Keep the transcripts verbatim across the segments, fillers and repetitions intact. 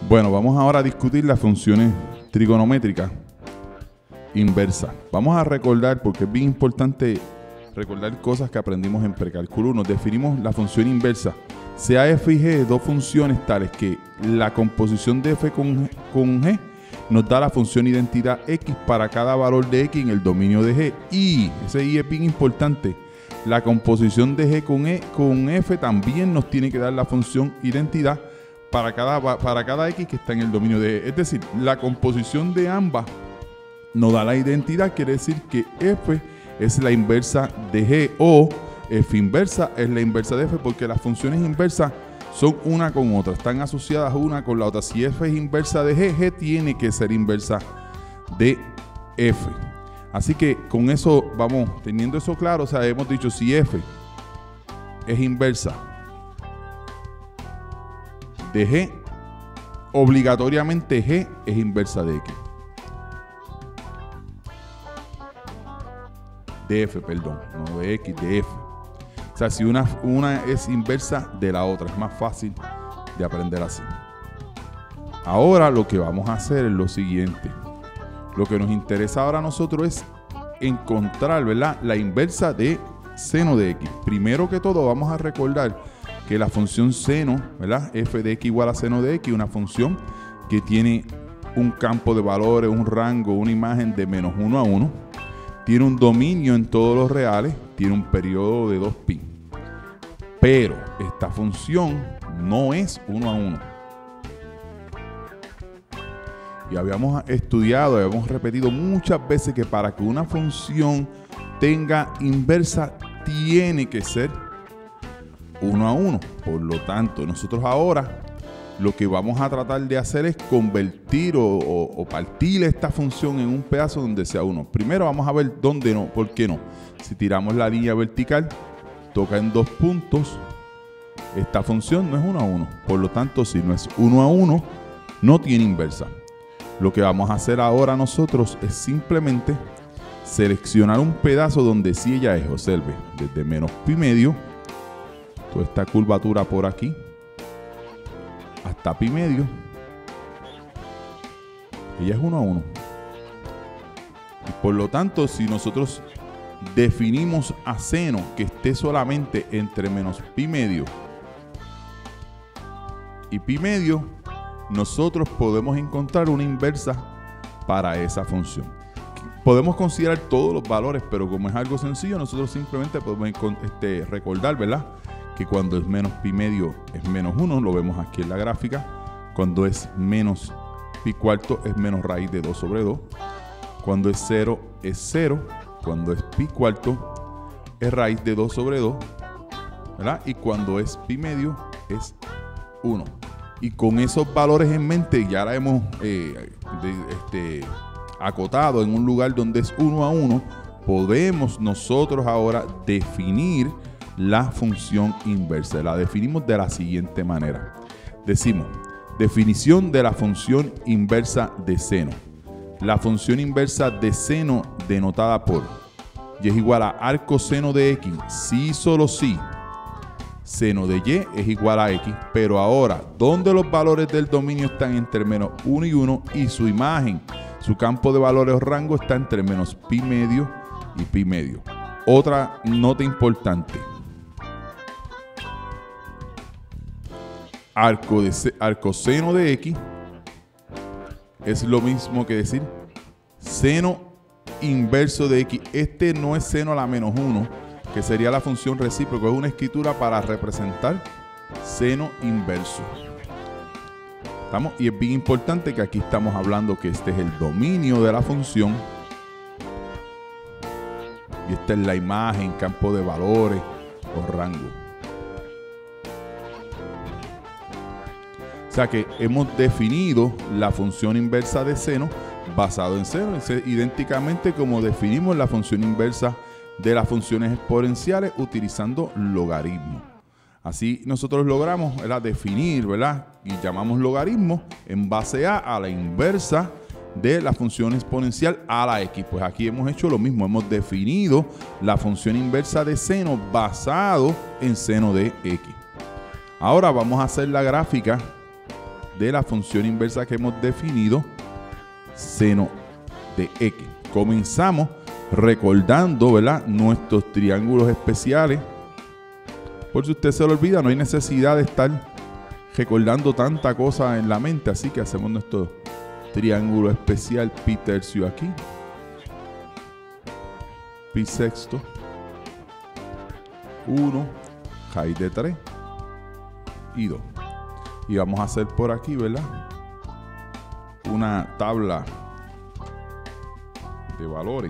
Bueno, vamos ahora a discutir las funciones trigonométricas inversas. Vamos a recordar, porque es bien importante recordar cosas que aprendimos en precálculo uno. Definimos la función inversa. Sea f y g dos funciones tales que la composición de f con, con g nos da la función identidad x para cada valor de x en el dominio de g. Y, ese y es bien importante, la composición de g con, e, con f también nos tiene que dar la función identidad para cada, para cada x que está en el dominio de g. Es decir, la composición de ambas nos da la identidad, quiere decir que f es la inversa de g o f inversa es la inversa de f, porque las funciones inversas son una con otra, están asociadas una con la otra. Si f es inversa de g, g tiene que ser inversa de f. Así que con eso vamos teniendo eso claro. O sea, hemos dicho si f es inversa de g, obligatoriamente g es inversa de x. De f, perdón, no de x, de f. O sea, si una, una es inversa de la otra, es más fácil de aprender así. Ahora lo que vamos a hacer es lo siguiente. Lo que nos interesa ahora a nosotros es encontrar, ¿verdad?, la inversa de seno de x. Primero que todo vamos a recordar que la función seno, ¿verdad?, f de x igual a seno de x, una función que tiene un campo de valores, un rango, una imagen de menos uno a uno. Tiene un dominio en todos los reales, tiene un periodo de dos pi. Pero esta función no es uno a uno. Y habíamos estudiado, habíamos repetido muchas veces que para que una función tenga inversa tiene que ser uno a uno. Por lo tanto, nosotros ahora lo que vamos a tratar de hacer es convertir o, o, o partir esta función en un pedazo donde sea uno. Primero vamos a ver dónde no, por qué no. Si tiramos la línea vertical, toca en dos puntos. Esta función no es uno a uno. Por lo tanto, si no es uno a uno, no tiene inversa. Lo que vamos a hacer ahora nosotros es simplemente seleccionar un pedazo donde sí ella es. Observe, desde menos pi medio, toda esta curvatura por aquí, hasta pi medio, ella es uno a uno. Y por lo tanto, si nosotros definimos a seno que esté solamente entre menos pi medio y pi medio, nosotros podemos encontrar una inversa para esa función. Podemos considerar todos los valores, pero como es algo sencillo, nosotros simplemente podemos este, recordar, ¿verdad?, que cuando es menos pi medio es menos uno, lo vemos aquí en la gráfica. Cuando es menos pi cuarto es menos raíz de dos sobre dos. Cuando es cero es cero. Cuando es pi cuarto es raíz de dos sobre dos, ¿verdad? Y cuando es pi medio es uno. Y con esos valores en mente ya la hemos eh, de, este, acotado en un lugar donde es uno a uno. Podemos nosotros ahora definir la función inversa. La definimos de la siguiente manera. Decimos, definición de la función inversa de seno. La función inversa de seno denotada por y es igual a arco seno de x, si y solo si seno de y es igual a x, pero ahora, donde los valores del dominio están entre menos uno y uno y su imagen, su campo de valores o rango está entre menos pi medio y pi medio. Otra nota importante. Arco, de, arco seno de x es lo mismo que decir seno inverso de x. Este no es seno a la menos uno, que sería la función recíproca. Es una escritura para representar seno inverso. ¿Estamos? Y es bien importante que aquí estamos hablando que este es el dominio de la función. Y esta es la imagen, campo de valores o rango. O sea que hemos definido la función inversa de seno basado en seno, idénticamente como definimos la función inversa de las funciones exponenciales utilizando logaritmos. Así nosotros logramos, ¿verdad?, definir, ¿verdad?, y llamamos logaritmo en base a, a la inversa de la función exponencial a la x. Pues aquí hemos hecho lo mismo, hemos definido la función inversa de seno basado en seno de x. Ahora vamos a hacer la gráfica de la función inversa que hemos definido, seno de X. Comenzamos recordando, ¿verdad?, nuestros triángulos especiales. Por si usted se lo olvida, no hay necesidad de estar recordando tanta cosa en la mente, así que hacemos nuestro triángulo especial pi tercio aquí, pi sexto, uno, raíz de tres y dos. Y vamos a hacer por aquí, ¿verdad?, una tabla de valores.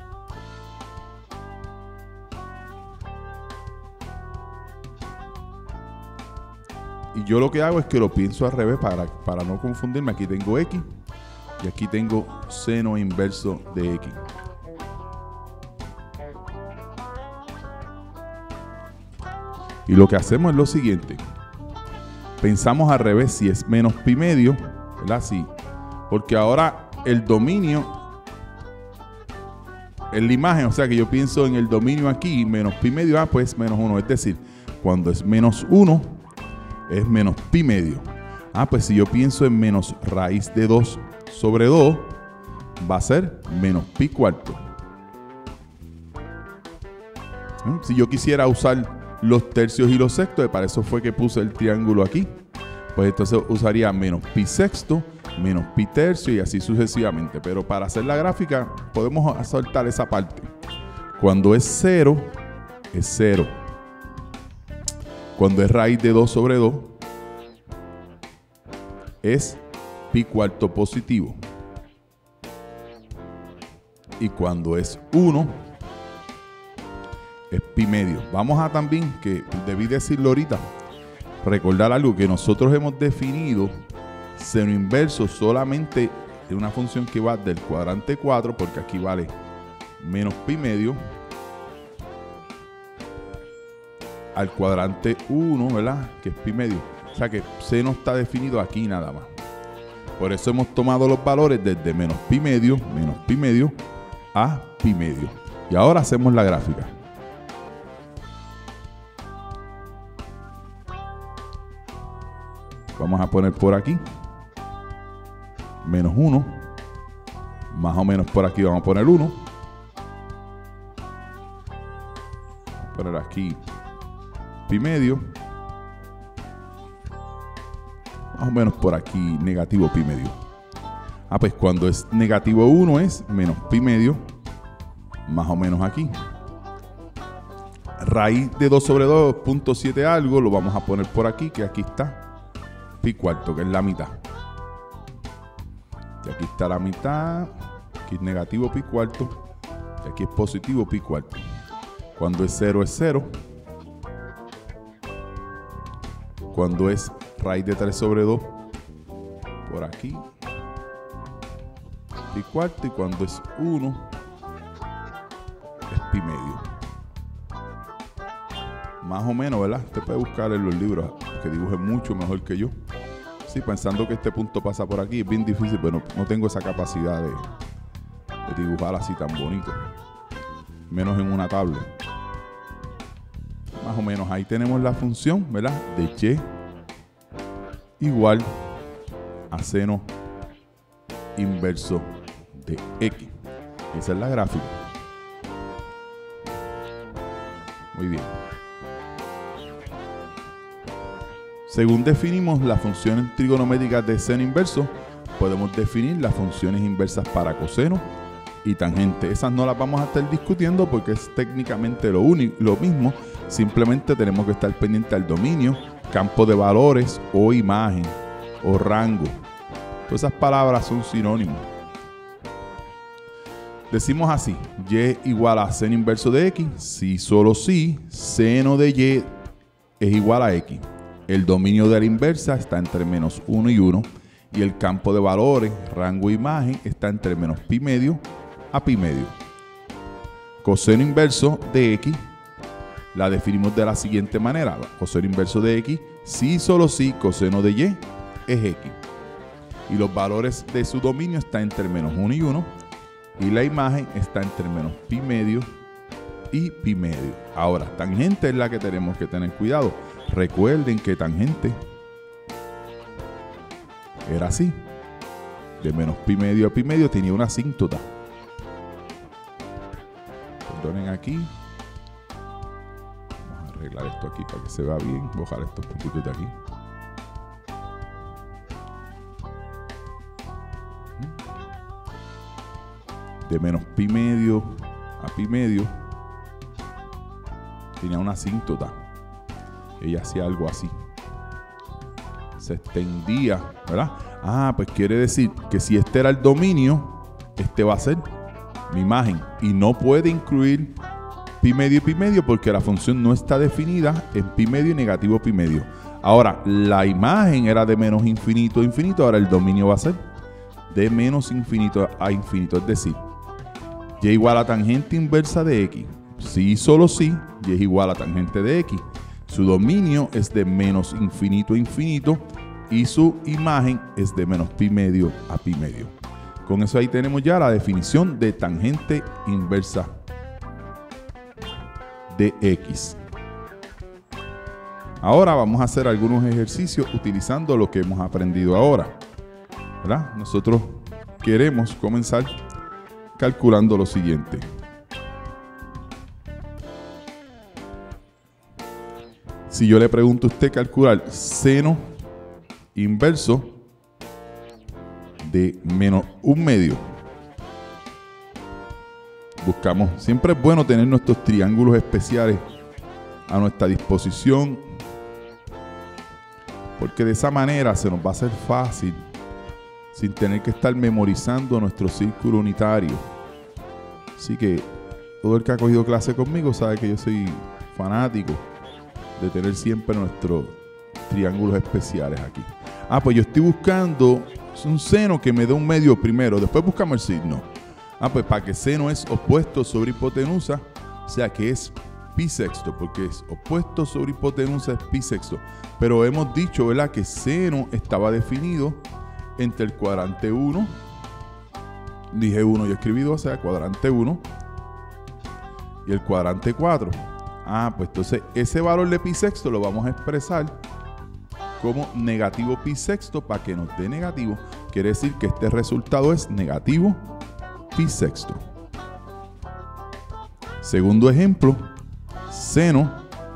Y yo lo que hago es que lo pienso al revés para, para no confundirme. Aquí tengo X y aquí tengo seno inverso de X. Y lo que hacemos es lo siguiente. Pensamos al revés si es menos pi medio, ¿verdad? Sí. Porque ahora el dominio en la imagen, o sea que yo pienso en el dominio aquí, menos pi medio, ah, pues menos uno. Es decir, cuando es menos uno, es menos pi medio. Ah, pues si yo pienso en menos raíz de dos sobre dos, va a ser menos pi cuarto. ¿Eh? Si yo quisiera usar los tercios y los sextos, para eso fue que puse el triángulo aquí, pues entonces usaría menos pi sexto, menos pi tercio y así sucesivamente. Pero para hacer la gráfica podemos soltar esa parte. Cuando es cero, es cero. Cuando es raíz de dos sobre dos, es pi cuarto positivo. Y cuando es uno, es pi medio. Vamos a también, que debí decirlo ahorita, recordar algo que nosotros hemos definido seno inverso solamente de una función que va del cuadrante cuatro, porque aquí vale menos pi medio, al cuadrante uno, ¿verdad?, que es pi medio. O sea que seno está definido aquí nada más. Por eso hemos tomado los valores desde menos pi medio, menos pi medio, a pi medio. Y ahora hacemos la gráfica. Vamos a poner por aquí menos uno, más o menos por aquí vamos a poner uno. Vamos a poner aquí pi medio, más o menos por aquí negativo pi medio. Ah, pues cuando es negativo uno es menos pi medio, más o menos aquí. Raíz de dos sobre dos punto siete algo, lo vamos a poner por aquí, que aquí está pi cuarto, que es la mitad. Y aquí está la mitad, aquí es negativo pi cuarto, y aquí es positivo pi cuarto. Cuando es cero es cero. Cuando es raíz de tres sobre dos, por aquí, pi cuarto. Y cuando es uno, es pi medio. Más o menos, ¿verdad? Usted puede buscar en los libros que dibujen mucho mejor que yo. Sí, pensando que este punto pasa por aquí, es bien difícil, pero no, no tengo esa capacidad de, de dibujar así tan bonito. Menos en una tabla. Más o menos ahí tenemos la función, ¿verdad?, de y igual a seno inverso de X. Esa es la gráfica. Muy bien. Según definimos las funciones trigonométricas de seno inverso, podemos definir las funciones inversas para coseno y tangente. Esas no las vamos a estar discutiendo porque es técnicamente lo, único, lo mismo. Simplemente tenemos que estar pendiente al dominio, campo de valores o imagen o rango. Todas esas palabras son sinónimos. Decimos así: y igual a seno inverso de X si solo si seno de Y es igual a X. El dominio de la inversa está entre menos uno y uno y el campo de valores, rango e imagen está entre menos pi medio a pi medio. Coseno inverso de X la definimos de la siguiente manera. Coseno inverso de X si solo si coseno de Y es X. Y los valores de su dominio están entre menos uno y uno y la imagen está entre menos pi medio y pi medio. Ahora, tangente es la que tenemos que tener cuidado. Recuerden que tangente era así. De menos pi medio a pi medio tenía una asíntota. Perdonen aquí. Vamos a arreglar esto aquí para que se vea bien. Voy a bajar estos puntitos de aquí. De menos pi medio a pi medio tenía una asíntota. Ella hacía algo así. Se extendía, ¿verdad? Ah, pues quiere decir que si este era el dominio, este va a ser mi imagen. Y no puede incluir pi medio y pi medio porque la función no está definida en pi medio y negativo pi medio. Ahora, la imagen era de menos infinito a infinito. Ahora el dominio va a ser de menos infinito a infinito. Es decir, y igual a tangente inversa de x. Si y solo si, y es igual a tangente de x. Su dominio es de menos infinito a infinito y su imagen es de menos pi medio a pi medio. Con eso ahí tenemos ya la definición de tangente inversa de x. Ahora vamos a hacer algunos ejercicios utilizando lo que hemos aprendido ahora, ¿verdad? Nosotros queremos comenzar calculando lo siguiente. Si yo le pregunto a usted calcular seno inverso de menos un medio, buscamos, siempre es bueno tener nuestros triángulos especiales a nuestra disposición, porque de esa manera se nos va a hacer fácil sin tener que estar memorizando nuestro círculo unitario. Así que todo el que ha cogido clase conmigo sabe que yo soy fanático de tener siempre nuestros triángulos especiales aquí. Ah, pues yo estoy buscando un seno que me dé un medio primero, después buscamos el signo. Ah, pues para que seno es opuesto sobre hipotenusa, o sea que es pi sexto, porque es opuesto sobre hipotenusa es pi sexto. Pero hemos dicho, ¿verdad?, que seno estaba definido entre el cuadrante uno, dije uno, yo escribí dos, o sea, cuadrante uno y el cuadrante cuatro. Ah, pues entonces ese valor de pi sexto lo vamos a expresar como negativo pi sexto para que nos dé negativo. Quiere decir que este resultado es negativo pi sexto. Segundo ejemplo, seno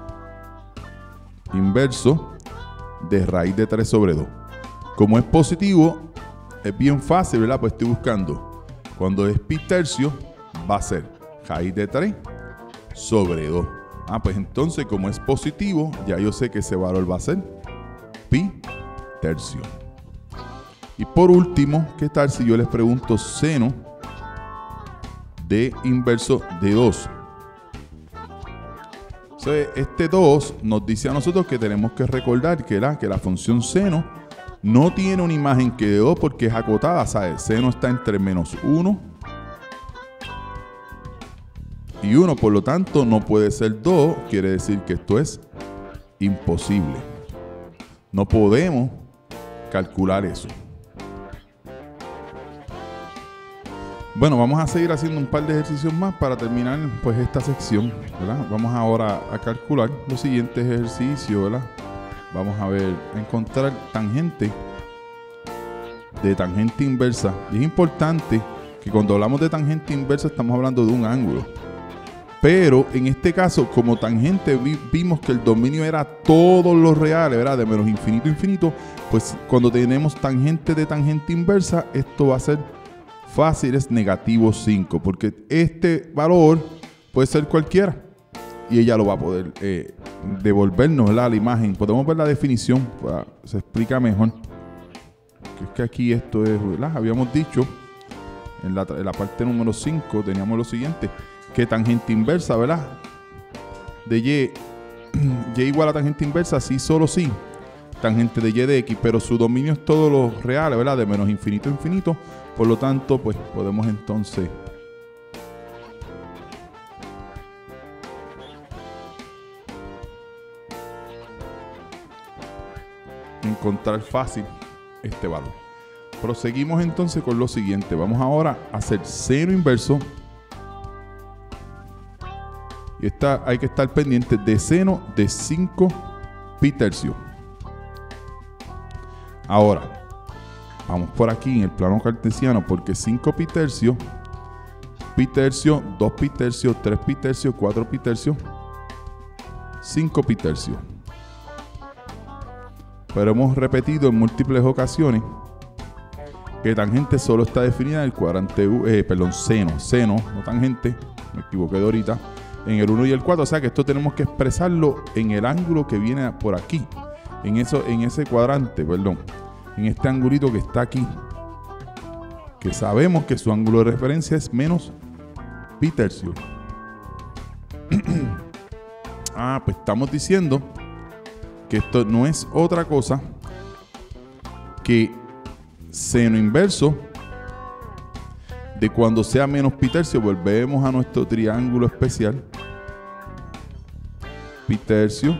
inverso de raíz de tres sobre dos. Como es positivo, es bien fácil, ¿verdad? Pues estoy buscando, cuando es pi tercio, va a ser raíz de tres sobre dos. Ah, pues entonces como es positivo, ya yo sé que ese valor va a ser pi tercio. Y por último, ¿qué tal si yo les pregunto seno de inverso de dos? Entonces, este dos nos dice a nosotros que tenemos que recordar que la, que la función seno no tiene una imagen que de dos porque es acotada, ¿sabes? Seno está entre menos uno y uno, por lo tanto no puede ser dos, quiere decir que esto es imposible. No podemos calcular eso. Bueno, vamos a seguir haciendo un par de ejercicios más para terminar pues esta sección, ¿verdad? Vamos ahora a calcular los siguientes ejercicios, ¿verdad? Vamos a ver, a encontrar tangente de tangente inversa. Y es importante que cuando hablamos de tangente inversa estamos hablando de un ángulo. Pero en este caso, como tangente, vi, vimos que el dominio era todos los reales, ¿verdad? De menos infinito a infinito. Pues cuando tenemos tangente de tangente inversa, esto va a ser fácil, es negativo cinco. Porque este valor puede ser cualquiera. Y ella lo va a poder eh, devolvernos, ¿verdad?, la imagen. Podemos ver la definición, pues, se explica mejor. Que es que aquí esto es, ¿verdad? Habíamos dicho, en la, en la parte número cinco teníamos lo siguiente. Que tangente inversa, ¿verdad?, de y, y igual a tangente inversa, sí, solo sí, tangente de y de x, pero su dominio es todos los reales, ¿verdad?, de menos infinito a infinito. Por lo tanto, pues podemos entonces encontrar fácil este valor. Proseguimos entonces con lo siguiente. Vamos ahora a hacer seno inverso. Y esta hay que estar pendiente de seno de cinco pi tercio. Ahora, vamos por aquí en el plano cartesiano, porque cinco pi tercios, pi tercio, dos pi tercios, tres pi tercios, cuatro pi tercios, cinco pi tercios. Pero hemos repetido en múltiples ocasiones que tangente solo está definida en el cuadrante, eh, perdón, seno, seno, no tangente, me equivoqué de ahorita, en el uno y el cuatro, o sea que esto tenemos que expresarlo en el ángulo que viene por aquí, en, eso, en ese cuadrante, perdón, en este angulito que está aquí, que sabemos que su ángulo de referencia es menos pi tercio. Ah, pues estamos diciendo que esto no es otra cosa que seno inverso de cuando sea menos pi tercio. Volvemos a nuestro triángulo especial. Pi tercio,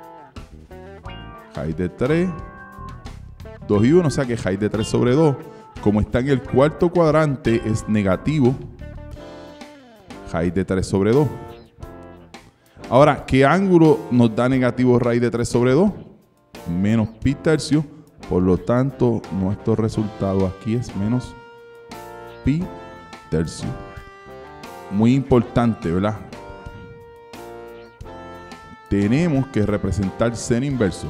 raíz de tres, dos y uno, o sea que raíz de tres sobre dos, como está en el cuarto cuadrante, es negativo raíz de tres sobre dos. Ahora, ¿qué ángulo nos da negativo raíz de tres sobre dos? Menos pi tercio. Por lo tanto, nuestro resultado aquí es menos pi tercio. Muy importante, ¿verdad? Tenemos que representar seno inverso.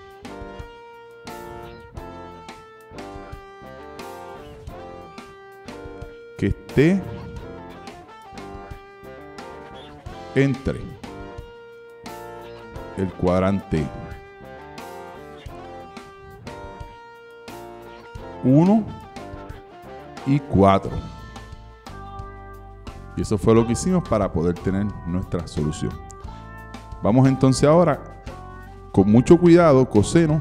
Que esté entre el cuadrante uno y cuatro. Y eso fue lo que hicimos para poder tener nuestra solución. Vamos entonces ahora, con mucho cuidado, coseno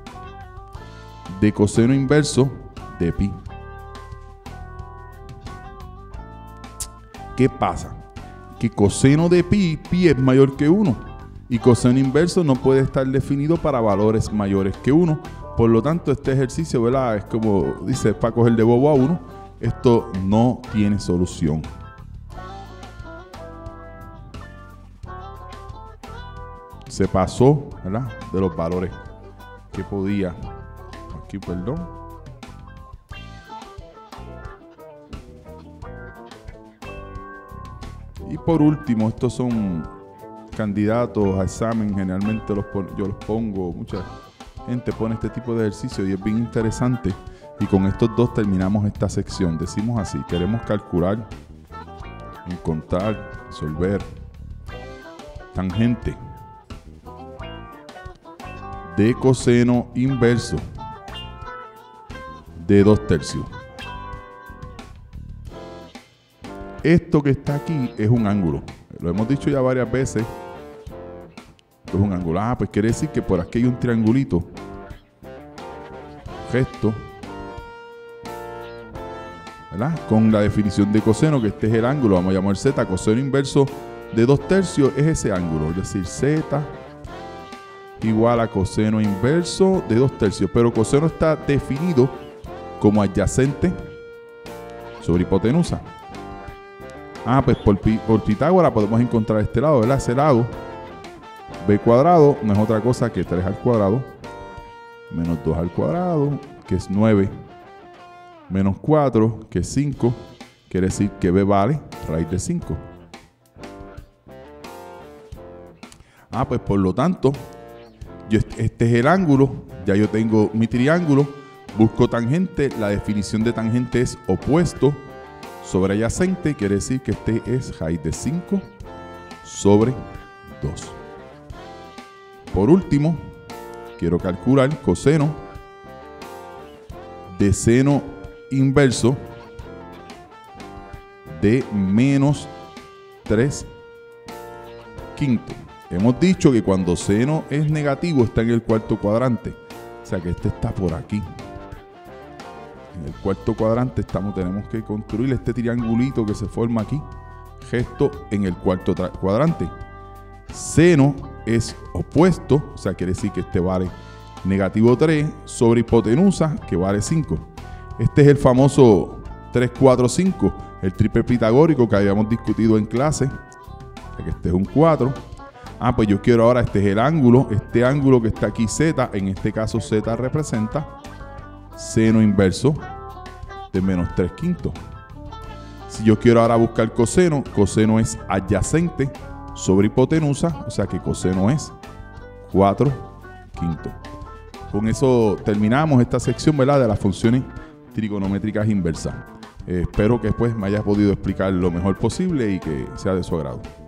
de coseno inverso de pi. ¿Qué pasa? Que coseno de pi, pi es mayor que uno. Y coseno inverso no puede estar definido para valores mayores que uno. Por lo tanto, este ejercicio, ¿verdad? Es como dice, para coger de bobo a uno. Esto no tiene solución. Se pasó, ¿verdad? De los valores que podía. Aquí, perdón. Y por último, estos son candidatos a examen. Generalmente los pon, yo los pongo, mucha gente pone este tipo de ejercicio y es bien interesante. Y con estos dos terminamos esta sección. Decimos así: queremos calcular, encontrar, resolver tangente de coseno inverso de dos tercios. Esto que está aquí es un ángulo. Lo hemos dicho ya varias veces. Es un ángulo. Ah, pues quiere decir que por aquí hay un triangulito recto, ¿verdad? Con la definición de coseno, que este es el ángulo. Vamos a llamar Z. Coseno inverso de dos tercios es ese ángulo. Es decir, Z igual a coseno inverso de dos tercios. Pero coseno está definido como adyacente sobre hipotenusa. Ah, pues por, por Pitágoras podemos encontrar este lado, ¿verdad? Ese lado, b cuadrado, no es otra cosa que tres al cuadrado, menos dos al cuadrado, que es nueve, menos cuatro, que es cinco, quiere decir que b vale raíz de cinco. Ah, pues por lo tanto, yo, este es el ángulo, ya yo tengo mi triángulo, busco tangente, la definición de tangente es opuesto sobre adyacente, quiere decir que este es raíz de cinco sobre dos. Por último, quiero calcular coseno de seno inverso de menos tres quintos. Hemos dicho que cuando seno es negativo está en el cuarto cuadrante, o sea que este está por aquí. En el cuarto cuadrante estamos, tenemos que construir este triangulito que se forma aquí, gesto en el cuarto cuadrante. Seno es opuesto, o sea, quiere decir que este vale negativo tres sobre hipotenusa, que vale cinco. Este es el famoso tres, cuatro, cinco, el triple pitagórico que habíamos discutido en clase. O sea, que este es un cuatro. Ah, pues yo quiero ahora, este es el ángulo, este ángulo que está aquí Z, en este caso Z representa seno inverso de menos tres quintos. Si yo quiero ahora buscar coseno, coseno es adyacente sobre hipotenusa, o sea que coseno es cuatro quintos. Con eso terminamos esta sección, ¿verdad?, de las funciones trigonométricas inversas. Eh, espero que después me haya podido explicar lo mejor posible y que sea de su agrado.